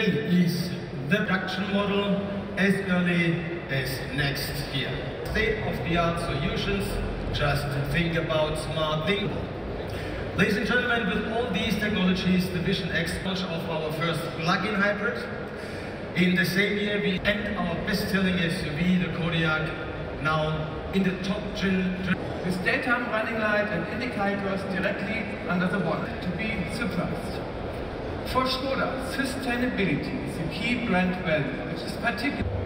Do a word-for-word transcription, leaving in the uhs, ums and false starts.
is the production model as early as next year. State-of-the-art solutions, just think about smart things. Ladies and gentlemen, with all these technologies, the Vision X launch of our first plug-in hybrid. In the same year, we end our best-selling S U V, the Kodiaq, now in the top gen. With daytime running light and indicators directly under the bonnet, to be surprised. For Skoda, sustainability is a key brand value, which is particular.